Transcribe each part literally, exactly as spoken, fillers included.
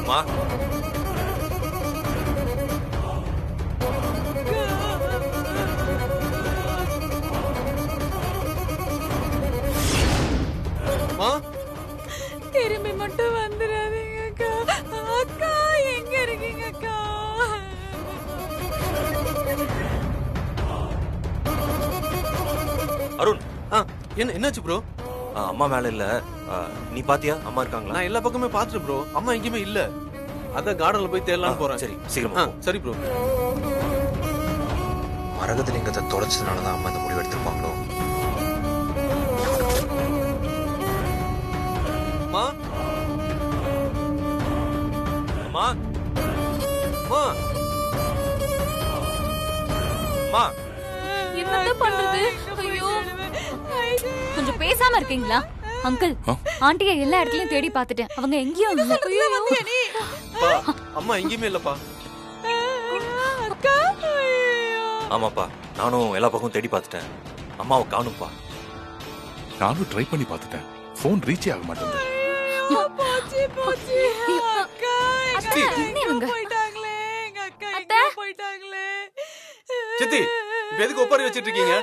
மா மா திரும்பி மட்டும் வந்துடாதீங்க அக்கா. அக்கா எங்க இருக்கீங்க அக்கா? அருண். என்ன என்னாச்சு ப்ரோ? அம்மா மேல இல்ல. நீ பாத்தியா அம்மா இருக்காங்களா? நான் எல்லா பக்கமே பாத்துட்டு ப்ரோ. அம்மா எங்கேயுமே இல்ல. அதான் கார்டன்ல போய் தேடலாம்னு போறேன். சரி சீக்கிரமா. சரி ப்ரோ. மரகதலிங்கத்தை தொலைச்சதுனாலதான் அம்மா இந்த முடிவு எடுத்திருப்பாங்களோ? அம்மா அம்மா அம்மா அம்மா என்ன பண்றது? ஐயோ, கொஞ்சம் பேசாம இருக்கீங்களா? அங்கிள், ஆண்டியை எல்லா இடத்துலயும் தேடி பார்த்துட்டேன். அவங்க எங்கேயும் இல்ல. அம்மா எங்கேயுமே இல்லப்பா. ஆமாப்பா, நானும் எல்லா பக்கமும் தேடி பார்த்துட்டேன். அம்மாவை காணும்பா. நானும் ட்ரை பண்ணி பார்த்துட்டேன். போன் ரீச் ஆக மாட்டேங்குது. போச்சு போச்சு அக்கா. என்ன இவங்க? போயிட்டாங்களே எங்க அக்கா. எங்க போயிட்டாங்களே? சித்தி, இப்ப எதுக்கு ஒப்பாரி வச்சிட்டு இருக்கீங்க?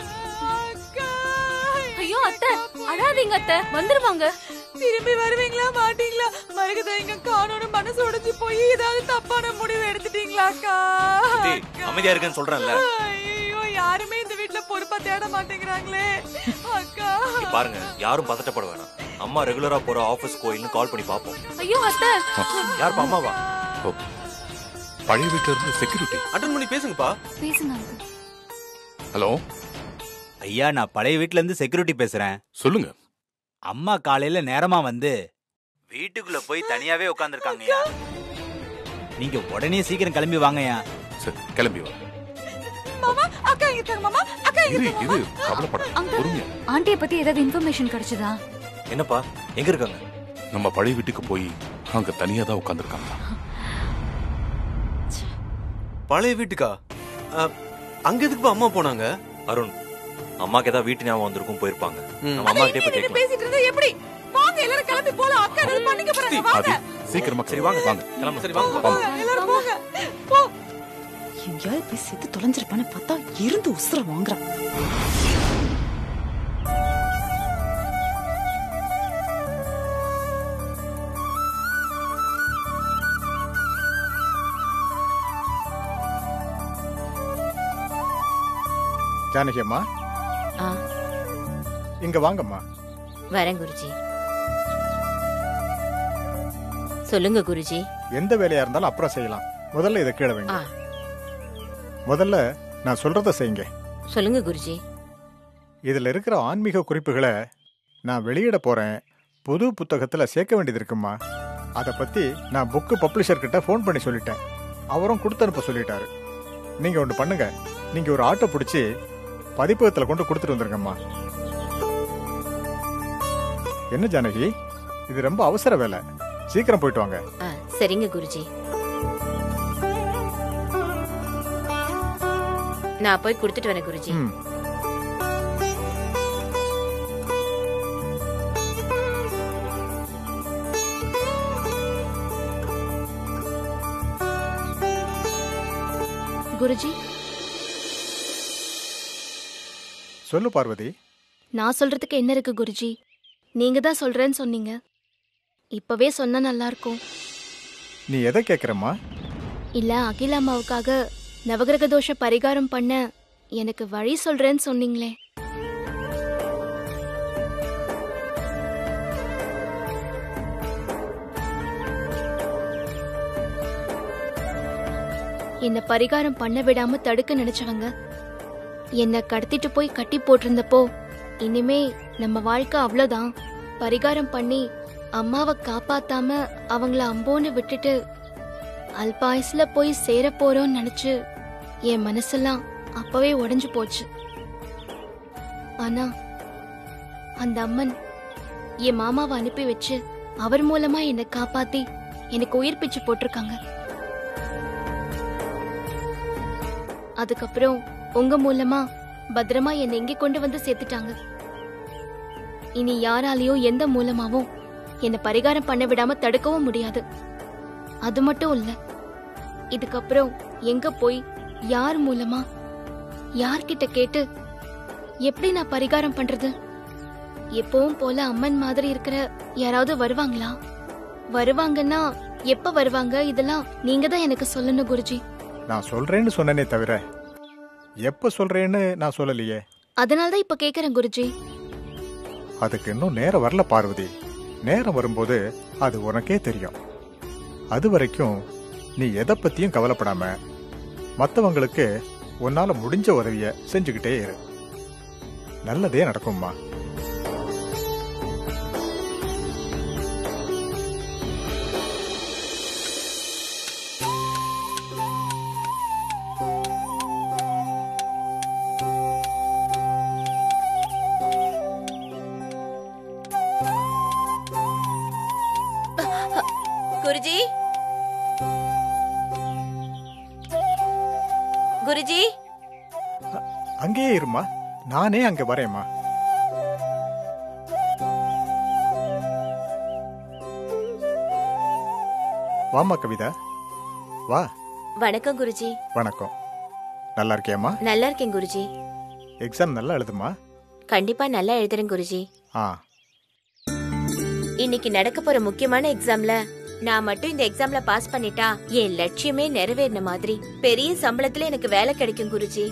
ஐயோ அத்தை, அழாதீங்க அத்தை, வந்துருவாங்க. திரும்பி வருவீங்களா மாட்டீங்களா? மரகதா எங்க காணோன்னு மனசு உடைஞ்சு போய் ஏதாவது தப்பான முடிவு எடுத்துட்டீங்களா அக்கா? அமைதியா இருக்கேன்னு சொல்றேன்ல. ஐயோ, யாருமே இந்த வீட்ல பொறுப்பா தேட மாட்டேங்கிறாங்களே அக்கா. பாருங்க, யாரும் பதட்டப்பட வேணாம். அம்மா ரெகுலரா போற ஆபீஸ் கோயில்னு கால் பண்ணி பாப்போம். ஐயோ அத்தை. யாருப்பா அம்மாவா? பழைய வீட்டுல இருந்து செக்யூரிட்டி. அட்டெண்ட் பண்ணி பேசுங்கப்பா. பேசுங்க. ஹலோ ஐயா, நான் பழைய வீட்ல இருந்து செக்யூரிட்டி பேசுறேன். சொல்லுங்க. அம்மா காலையில நேரமா வந்து வீட்டுக்குள்ள போய் தனியாவே உட்கார்ந்துருக்காங்கய்யா. நீங்க உடனே சீக்கிரம் கிளம்பி வாங்கய்யா. சரி, கிளம்பி வா. மாமா, அக்கா எங்க இருக்காங்க மாமா? அக்கா எங்க இது இருக்காங்க? இது கவலைப்படாத. பொறுமையா. ஆண்டியை பத்தி ஏதாவது இன்ஃபர்மேஷன் கிடைச்சதா? என்னப்பா, எங்க இருக்காங்க? நம்ம பழைய வீட்டுக்கு போய் அங்க தனியா தான் உட்கார்ந்துருக்காங்க. பழைய வீட்டுக்கா? அங்க எதுக்கு அம்மா போனாங்க? அருண், அம்மாக்கு ஏதாவது வீட்டு ஞாபகம் வந்திருக்கும், போயிருப்பாங்க. நம்ம அம்மா கிட்டே போய் கேட்கலாம். பேசிட்டு இருந்தா எப்படி? வாங்க எல்லாரும் கிளம்பி போலாம். அக்கா ஏதாவது பண்ணிக்க போறாங்க. வாங்க. சீக்கிரமா. சரி வாங்க வாங்க. கிளம்பு. சரி வாங்க. வாங்க எல்லாரும் போங்க. போ. எங்கேயாவது போய் செத்து தொலைஞ்சிருப்பான்னு பார்த்தா இருந்து உசுர வாங்குறான். ஜானகி அம்மா, இங்க வாங்கம்மா. வரேன் குருஜி. சொல்லுங்க குருஜி. எந்த வேலையா இருந்தாலும் அப்புறம் செய்யலாம். முதல்ல இதை கீழே வைங்க. முதல்ல நான் சொல்றத செய்யுங்க. சொல்லுங்க குருஜி. இதுல இருக்கிற ஆன்மீக குறிப்புகளை நான் வெளியிட போறேன். புது புத்தகத்துல சேர்க்க வேண்டியது இருக்குமா. அதை பத்தி நான் புக்கு பப்ளிஷர் கிட்ட போன் பண்ணி சொல்லிட்டேன். அவரும் கொடுத்து அனுப்ப சொல்லிட்டாரு. நீங்க ஒன்று பண்ணுங்க. நீங்க ஒரு ஆட்டோ பிடிச்சி பதிப்பகத்துல கொண்டு கொடுத்துட்டு வந்துருங்கம்மா. என்ன ஜானகி, இது ரொம்ப அவசர வேலை. சீக்கிரம் போயிட்டு வாங்க. சரிங்க குருஜி. நான் போய் கொடுத்துட்டு வரேன் குருஜி. குருஜி. சொல்லு பார்வதி. நான் சொல்றதுக்கு என்ன இருக்கு குருஜி? நீங்க தான் சொல்றேன்னு சொன்னீங்க. இப்பவே சொன்னா நல்லா இருக்கும். நீ எதை கேக்குறம்மா? இல்ல, அகில அம்மாவுக்காக நவகிரக தோஷ பரிகாரம் பண்ண எனக்கு வழி சொல்றேன்னு சொன்னீங்களே. என்ன பரிகாரம் பண்ண விடாம தடுக்க நினைச்சவங்க என்ன கடத்திட்டு போய் கட்டி போட்டிருந்தப்போ, இனிமே நம்ம வாழ்க்கை அவ்வளவுதான், பரிகாரம் பண்ணி அம்மாவை காப்பாத்தாம அவங்கள அம்போன்னு விட்டுட்டு அல்பாயுஸ்ல போய் சேர போறோம்னு நினைச்சு என் மனசெல்லாம் அப்பவே உடைஞ்சு போச்சு. ஆனா அந்த அம்மன் என் மாமாவை அனுப்பி வச்சு அவர் மூலமா என்னை காப்பாத்தி எனக்கு உயிர் பிச்சு போட்டிருக்காங்க. அதுக்கப்புறம் உங்க மூலமா பத்திரமா என்னை எங்க கொண்டு வந்து சேர்த்துட்டாங்க. இனி யாராலையும் எந்த மூலமாவும் என்ன பரிகாரம் பண்ண விடாம தடுக்கவும் முடியாது. அது மட்டும் இல்ல, இதுக்கப்புறம் எங்க போய் யார் மூலமா யார்கிட்ட கேட்டு எப்படி நான் பரிகாரம் பண்றது? எப்பவும் போல அம்மன் மாதிரி இருக்கிற யாராவது வருவாங்களா? வருவாங்கன்னா எப்ப வருவாங்க? இதெல்லாம் நீங்க தான் எனக்கு சொல்லணும் குருஜி. நான் சொல்றேன்னு சொன்னனே தவிர எப்ப சொல்றேன்னு நான் சொல்லலையே. அதனாலதான் இப்ப கேக்குறேன் குருஜி. அதுக்கு இன்னும் நேரம் வரல பார்வதி. நேரம் வரும்போது அது உனக்கே தெரியும். அது வரைக்கும் நீ எதை பத்தியும் கவலைப்படாம மற்றவங்களுக்கு உன்னால முடிஞ்ச உதவிய செஞ்சுக்கிட்டே இரு. நல்லதே நடக்கும்மா. குருஜி, குருஜி, அங்கேயே இருமா, நானே அங்க வரேம்மா. வாமா கவிதா, வா. வணக்கம் குருஜி. வணக்கம். நல்லா இருக்கியாமா? நல்லா இருக்கேன் குருஜி. எக்ஸாம் நல்லா எழுதுமா? கண்டிப்பா நல்லா எழுதுறேன் குருஜி. ஆ. இன்னைக்கு நடக்க போற முக்கியமான எக்ஸாம்ல நான் மட்டும் இந்த எக்ஸாம்ல பாஸ் பண்ணிட்டா என் லட்சியமே நிறைவேறின மாதிரி. பெரிய சம்பளத்துல எனக்கு வேலை கிடைக்கும் குருஜி.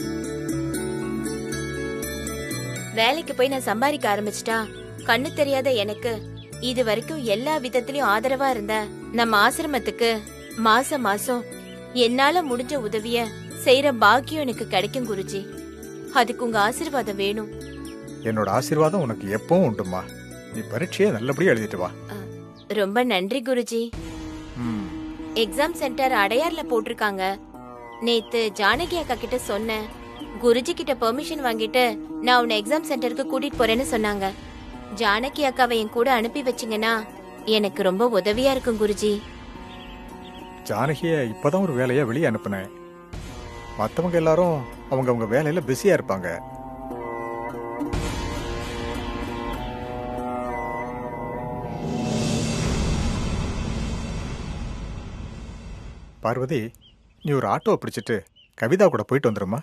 வேலைக்கு போய் நான் சம்பாதிக்க ஆரம்பிச்சிட்டா கண்ணு தெரியாத எனக்கு இது வரைக்கும் எல்லா விதத்திலயும் ஆதரவா இருந்த நம்ம ஆசிரமத்துக்கு மாசம் மாசம் என்னால முடிஞ்ச உதவிய செய்யற பாக்கியம் எனக்கு கிடைக்கும் குருஜி. அதுக்கு உங்க ஆசீர்வாதம் வேணும். என்னோட ஆசீர்வாதம் உனக்கு எப்பவும் உண்டுமா. நீ பரீட்சையை நல்லபடியா எழுதிட்டு வா. ரொம்ப நன்றி குருஜி. எக்ஸாம் சென்டர் அடையார்ல போட்டிருக்காங்க. நேத்து ஜானகி அக்கா கிட்ட சொன்னேன். குருஜி கிட்ட பெர்மிஷன் வாங்கிட்டு நான் உன்னை எக்ஸாம் சென்டருக்கு கூட்டிட்டு போறேன்னு சொன்னாங்க. ஜானகி அக்காவை என் கூட அனுப்பி வச்சிங்கன்னா எனக்கு ரொம்ப உதவியா இருக்கும் குருஜி. ஜானகிய இப்பதான் ஒரு வேலையா வெளியே அனுப்புனேன். மத்தவங்க எல்லாரும் அவங்க அவங்க வேலையில பிஸியா இருப்பாங்க. பார்வதி, நீ ஒரு ஆட்டோவை பிடிச்சிட்டு கவிதா கூட போயிட்டு வந்துருமா.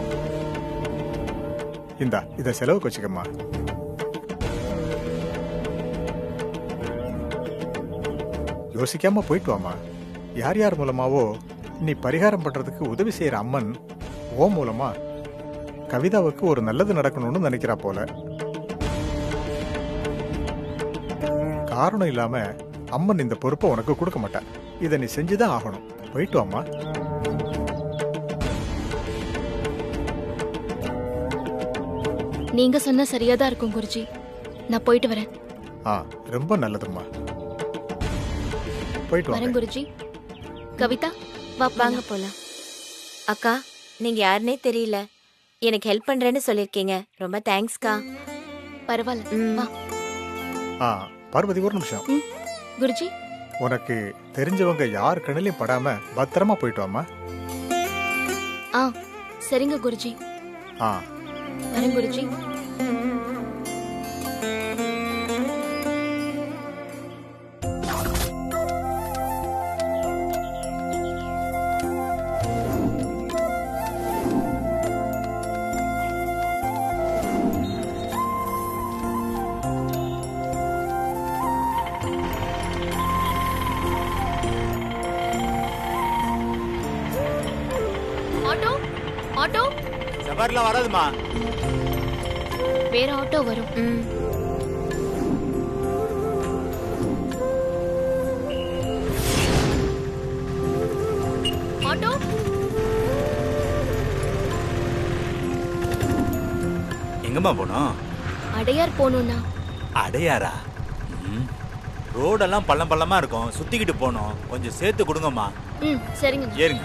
இந்தா, இத செலவுக்கு வச்சுக்கம்மா. யோசிக்காம போயிட்டு வாமா. யார் யார் மூலமாவோ நீ பரிகாரம் பண்றதுக்கு உதவி செய்யற அம்மன் ஓ மூலமா கவிதாவுக்கு ஒரு நல்லது நடக்கணும்னு நினைக்கிறா போல. காரணம் இல்லாம அம்மன் இந்த பொறுப்பை உனக்கு கொடுக்க மாட்டான். இதை நீ செஞ்சுதான் ஆகணும். போயிட்டு வாமா. நீங்க சொன்ன சரியாதான் இருக்கும் குருஜி. நான் போயிட்டு வரேன். ஆ, ரொம்ப நல்லதும்மா. போயிட்டு வரேன் குருஜி. கவிதா, வா, வாங்க போலாம். அக்கா, நீங்க யாருன்னே தெரியல, எனக்கு ஹெல்ப் பண்றேன்னு சொல்லிருக்கீங்க. ரொம்ப தேங்க்ஸ்க்கா. பரவாயில்ல. ஆ, பார்வதி ஒரு நிமிஷம். குருஜி, உனக்கு தெரிஞ்சவங்க யார் கண்ணிலையும் படாம பத்திரமா போயிட்டு வாமா. ஆ, சரிங்க குருஜி. ஆ, வரேன் குருஜி. Auto, auto. சவாரிலாம் வராதுமா. வேற ஆட்டோ வரும். ஆட்டோ. எங்கம்மா போனோம்? அடையார் போகணும்னா. அடையாரா? ரோடெல்லாம் பள்ளம் பள்ளமா இருக்கும், சுத்திக்கிட்டு போனோம். கொஞ்சம் சேர்த்து கொடுங்கம்மா. ம், சரிங்க. ஏறுங்க.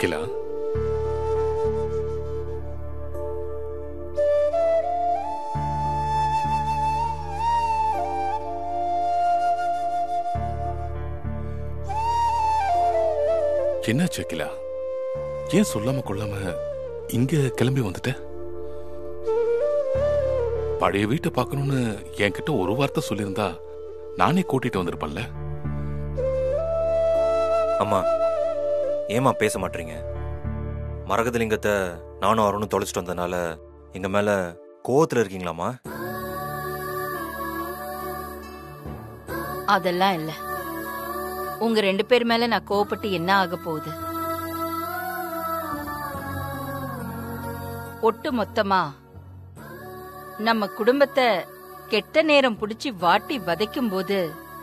அகிலா, என்னாச்சு அகிலா? ஏன் சொல்லாம கொள்ளாம இங்க கிளம்பி வந்துட்ட? பழைய வீட்டை பார்க்கணும்னு என்கிட்ட ஒரு வார்த்தை சொல்லியிருந்தா நானே கூட்டிட்டு வந்திருப்பேன்ல. அம்மா, ஏமா பேச மாட்டீங்க? மரகதலிங்கத்தை நானும் அருணும் தொலைச்சிட்டு வந்ததுனால எங்க மேல கோவத்துல இருக்கீங்களாமா? அதெல்லாம் இல்ல. உங்க ரெண்டு பேர் மேல நான் கோவப்பட்டு என்ன ஆக போகுது? ஒட்டு மொத்தமா நம்ம குடும்பத்தை கெட்ட நேரம் புடிச்சு வாட்டி வதைக்கும் போது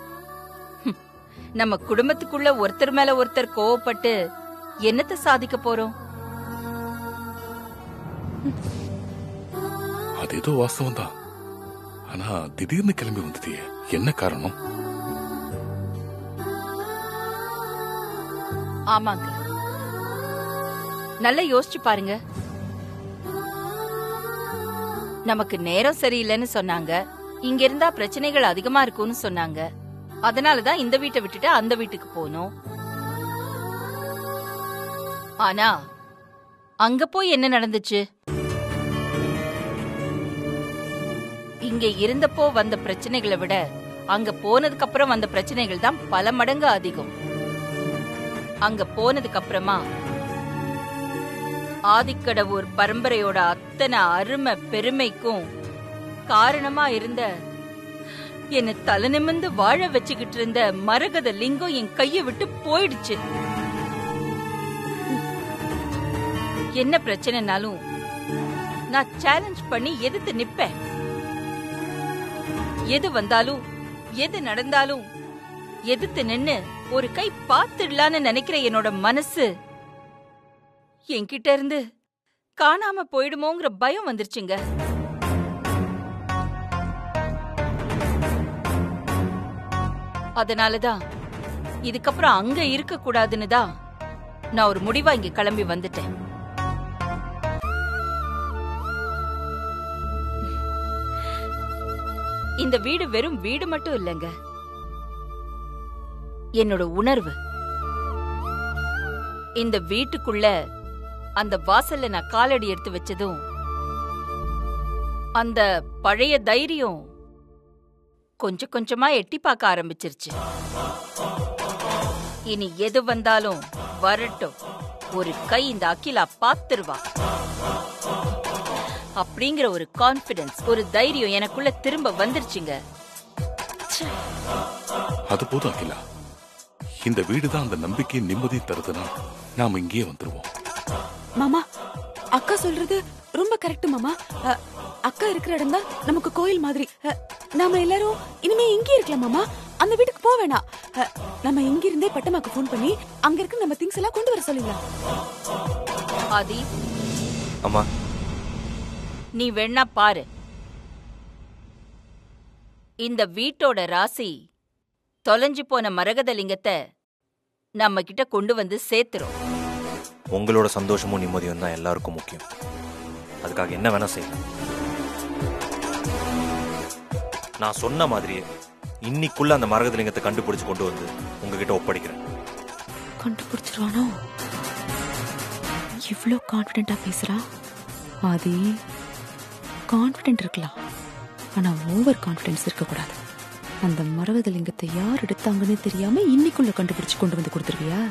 நம்ம குடும்பத்துக்குள்ள ஒருத்தர் மேல ஒருத்தர் கோவப்பட்டு என்னத்தை சாதிக்க போறோம்? அது ஏதோ வாஸ்தவம் தான். ஆனா திடீர்னு கிளம்பி வந்துட்டியே, என்ன காரணம்? ஆமாங்க, நல்லா யோசிச்சு பாருங்க. நமக்கு நேரம் சரியில்லைன்னு சொன்னாங்க, இங்க இருந்தா பிரச்சனைகள் அதிகமா இருக்கும்னு சொன்னாங்க. அதனாலதான் இந்த வீட்டை விட்டுட்டு அந்த வீட்டுக்கு போனோம். ஆனா அங்க போய் என்ன நடந்துச்சு? இங்க இருந்தப்போ வந்த பிரச்சனைகளை விட அங்க போனதுக்கு அப்புறம் வந்த பிரச்சனைகள் தான் பல மடங்கு அதிகம். அங்க போனதுக்கு அப்புறமா ஆதிக்கடவுர் பரம்பரையோட அத்தனை அருமை பெருமைக்கும் காரணமா இருந்த என்ன தலை நிமிர்ந்து வாழ வச்சுக்கிட்டு இருந்த மரகத லிங்கம் என் கையை விட்டு போயிடுச்சு. என்ன பிரச்சனைனாலும் நான் சேலஞ்ச் பண்ணி எதிர்த்து நிப்பேன். எது வந்தாலும் எது நடந்தாலும் எதிர்த்து நின்னு ஒரு கை பாத்துடலான்னு நினைக்கிற என்னோட மனசு என்கிட்ட இருந்து காணாம போயிடுமோங்கிற பயம் வந்துருச்சுங்க. அதனாலதான் இதுக்கப்புறம் அங்க இருக்க கூடாதுன்னு தான் நான் ஒரு முடிவா இங்க கிளம்பி வந்துட்டேன். இந்த வீடு வெறும் வீடு மட்டும் இல்லைங்க, என்னோட உணர்வு. இந்த வீட்டுக்குள்ள அந்த வாசல்ல நான் காலடி எடுத்து வச்சதும் அந்த பழைய தைரியம் கொஞ்சம் கொஞ்சமா எட்டி பார்க்க ஆரம்பிச்சிருச்சு. இனி எது வந்தாலும் வரட்டும், ஒரு கை இந்த அகிலா பாத்துருவா அப்படிங்கிற ஒரு கான்பிடன்ஸ், ஒரு தைரியம் எனக்குள்ள திரும்ப வந்துருச்சுங்க. அது போதும் அகிலா, இந்த வீடுதான் அந்த நம்பிக்கை நிம்மதி தருதுன்னா நாம இங்கேயே வந்துருவோம். மாமா, அக்கா சொல்றது ரொம்ப கரெக்ட் மாமா. அக்கா இருக்கிற இடம் தான் நமக்கு கோயில் மாதிரி. நாம எல்லாரும் இனிமே இங்கே இருக்கலாம் மாமா, அந்த வீட்டுக்கு போக வேணாம். நம்ம இங்க இருந்தே பட்டமாக்கு போன் பண்ணி அங்க இருக்க நம்ம திங்ஸ் எல்லாம் கொண்டு வர சொல்லிடலாம். ஆதி, அம்மா நீ வேணா பாரு, இந்த வீட்டோட ராசி தொலைஞ்சு போன மரகதலிங்கத்தை நம்ம கிட்ட கொண்டு வந்து சேர்த்துரும். உங்களோட சந்தோஷமும் நிம்மதியும் தான் எல்லாருக்கும் முக்கியம். அதுக்காக என்ன வேணா செய்யலாம். நான் சொன்ன மாதிரியே இன்னைக்குள்ள அந்த மரகதலிங்கத்தை கண்டுபிடிச்சு கொண்டு வந்து உங்ககிட்ட ஒப்படைக்கிறேன். கண்டுபிடிச்சிருவானோ? இவ்ளோ கான்பிடென்ட்டா பேசுறா. ஆதி, கான்பிடென்ட் இருக்கலாம், ஆனா ஓவர் கான்பிடன்ஸ் இருக்க கூடாது. அந்த மரகதலிங்கத்தை யார் எடுத்தாங்கன்னு தெரியாம இன்னைக்குள்ள கண்டுபிடிச்சு கொண்டு வந்து கொடுத்துருவியா?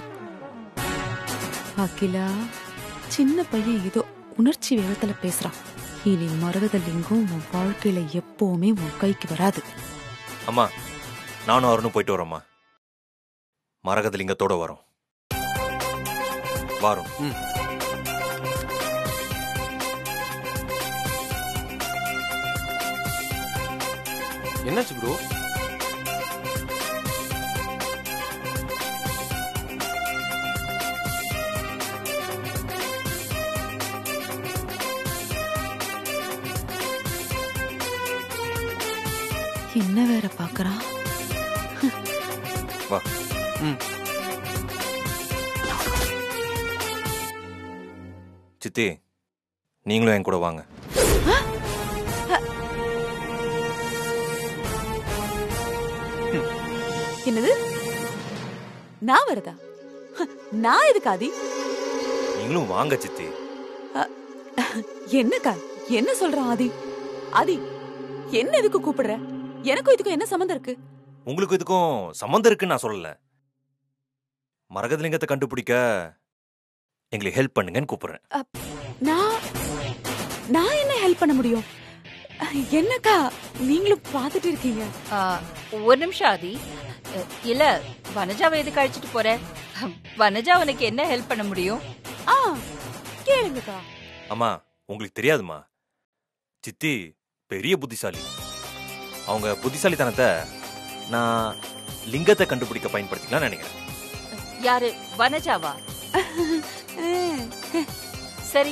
அகிலா, சின்ன பையன் ஏதோ உணர்ச்சி வேகத்துல பேசுறான். இனி மரகதலிங்கம் உன் வாழ்க்கையில எப்பவுமே உன் கைக்கு வராது. அம்மா, நானும் அருணும் போயிட்டு வரோம்மா. மரகதலிங்கத்தோட வரோம். வரோம். என்னாச்சு ப்ரோ? என்ன வேற பாக்குறா? வா. ம். சித்தி நீங்களும் என் கூட வாங்க. என்னது? நான் வரதா? நான் எதுக்கு ஆதி? நீங்களும் வாங்க சித்தி. என்னக்கா என்ன சொல்ற ஆதி? ஆதி என்ன எதுக்கு கூப்பிடுற? எனக்கும் இதுக்கும் என்ன சம்பந்தம் இருக்கு? உங்களுக்கு இதுக்கும் சம்பந்தம் இருக்குன்னு நான் சொல்லல. மரகதலிங்கத்தை கண்டுபிடிக்க எங்களுக்கு ஹெல்ப் பண்ணுங்கன்னு கூப்பிடுறேன். நான் நான் என்ன ஹெல்ப் பண்ண முடியும்? என்னக்கா நீங்களும் பாத்துட்டு இருக்கீங்க? ஒரு நிமிஷம் ஆதி. இல்ல வனஜாவை எதுக்கு அழைச்சிட்டு போற? வனஜா உனக்கு என்ன ஹெல்ப் பண்ண முடியும்? ஆ கேளுங்கக்கா. அம்மா உங்களுக்கு தெரியாதுமா, சித்தி பெரிய புத்திசாலி. அவங்க புத்திசாலித்தனத்தை நான் லிங்கத்தை கண்டுபிடிக்க பயன்படுத்திக்கலாம் நினைக்கிறேன். யாரு? வனஜாவா? சரி,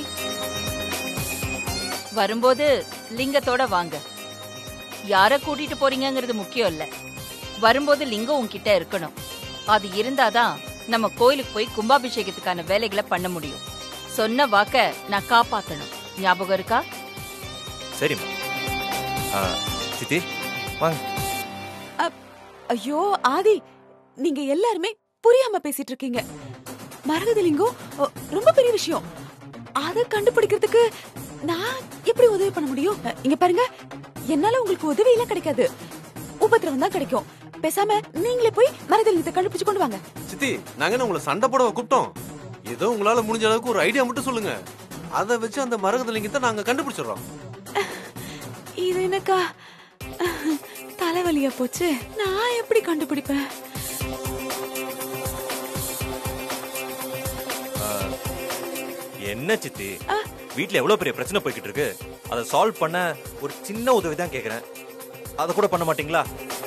வரும்போது லிங்கத்தோட வாங்க. யார கூட்டிட்டு போறீங்கிறது முக்கியம் இல்ல, வரும்போது லிங்கம் உன்கிட்ட இருக்கணும். அது இருந்தாதான் நம்ம கோயிலுக்கு போய் கும்பாபிஷேகத்துக்கான வேலைகளை பண்ண முடியும். சொன்ன வாக்க நான் காப்பாத்தணும். ஞாபகம் இருக்கா? சரிம்மா. சித்தி வாங்க. ஐயோ ஆதி, நீங்க எல்லாருமே புரியாம பேசிட்டு இருக்கீங்க. மரகதலிங்கம் ரொம்ப பெரிய விஷயம். அத கண்டுபிடிக்கிறதுக்கு நான் எப்படி உதவி பண்ண முடியும்? இங்க பாருங்க, என்னால உங்களுக்கு உதவி எல்லாம் கிடைக்காது, உபத்திரவம் தான் கிடைக்கும். பேசாம நீங்களே போய் மரகதலிங்கத்தை கண்டுபிடிச்சு கொண்டு வாங்க. சித்தி, நாங்க என்ன உங்களை சண்டை போட கூப்பிட்டோம்? ஏதோ உங்களால முடிஞ்ச அளவுக்கு ஒரு ஐடியா மட்டும் சொல்லுங்க. அதை வச்சு அந்த மரகதலிங்கத்தை நாங்க கண்டுபிடிச்சிடறோம். இது என்னக்கா தலைவலியா போச்சு. நான் எப்படி கண்டுபிடிப்பேன்? என்ன சித்தி, வீட்ல எவ்வளவு பெரிய பிரச்சனை போய்கிட்டு இருக்கு. அதை சால்வ் பண்ண ஒரு சின்ன உதவி தான் கேக்குறேன். அதை கூட பண்ண மாட்டீங்களா?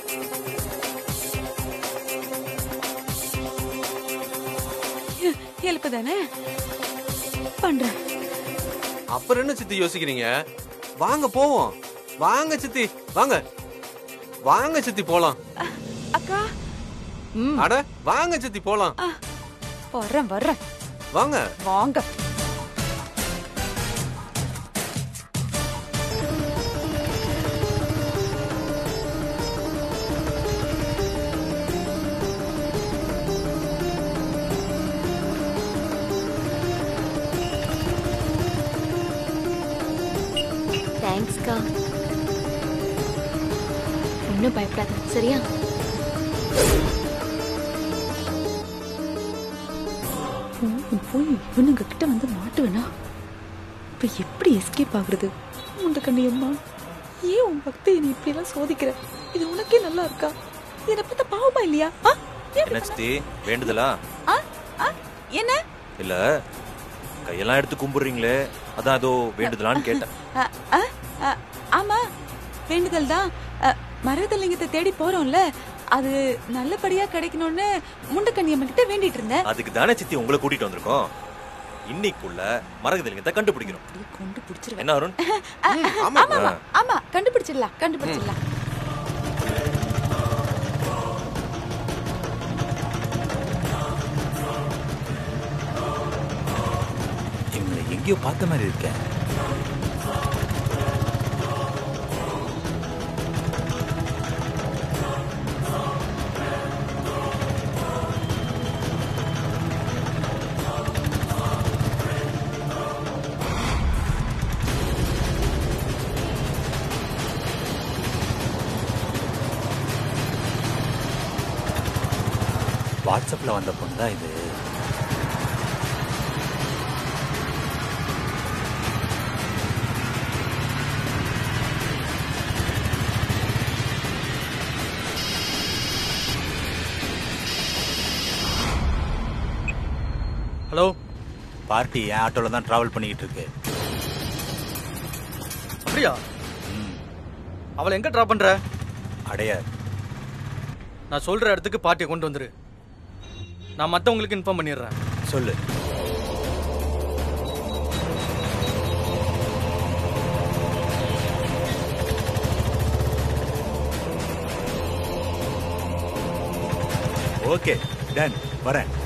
ஹெல்ப் தானே பண்றேன். அப்புறம் என்ன சித்தி யோசிக்கிறீங்க? வாங்க போவோம். வாங்க சித்தி, வாங்க வாங்க சித்தி போலாம். அக்கா அட வாங்க சித்தி போலாம். வர்றேன் வர்றேன். வாங்க வாங்க. தேங்க்ஸ்க்கா. ஒன்னும் பயப்படாத, சரியா? போய் இவனுங்க கிட்ட வந்து மாட்டுவேனா? இப்ப எப்படி எஸ்கேப் ஆகுறது? முண்ட கண்ணியம்மா, ஏன் உன் பக்தி நீ இப்படி எல்லாம் சோதிக்கிற? இது உனக்கே நல்லா இருக்கா? என்ன பத்த பாவமா இல்லையா? என்ன சித்தி வேண்டுதலா? என்ன இல்ல கையெல்லாம் எடுத்து கும்பிடுறீங்களே, அதான் ஏதோ வேண்டுதலான்னு கேட்டேன். ஆமா வேண்டுதல் தான். மரகதலிங்கத்தை தேடி போறோம்ல, அது நல்லபடியா கிடைக்கணும்னு முண்டக்கண்ணியம்மன் கிட்ட வேண்டிட்டு இருந்தேன். அதுக்கு தானே சித்தி உங்களை கூட்டிட்டு வந்திருக்கோம். இன்னைக்குள்ள மரகதலிங்கத்தை கண்டுபிடிக்கணும். கண்டுபிடிச்சிருவேன். என்ன அருண்? ஆமா ஆமா ஆமா கண்டுபிடிச்சிடலாம் கண்டுபிடிச்சிடலாம். இவங்களை எங்கேயோ பார்த்த மாதிரி இருக்கேன். வாட்ஸ்அப்ல வந்த பொண்ணு தான் இது. ஹலோ, பார்ட்டி என் ஆட்டோல தான் டிராவல் பண்ணிக்கிட்டு இருக்கு. அப்படியா? அவளை எங்க டிராப் பண்ற? அடையார். நான் சொல்ற இடத்துக்கு பார்ட்டியை கொண்டு வந்துரு. நான் மத்தவங்களுக்கு இன்ஃபார்ம் பண்ணிடுறேன். சொல்லு. ஓகே டன், வரேன்.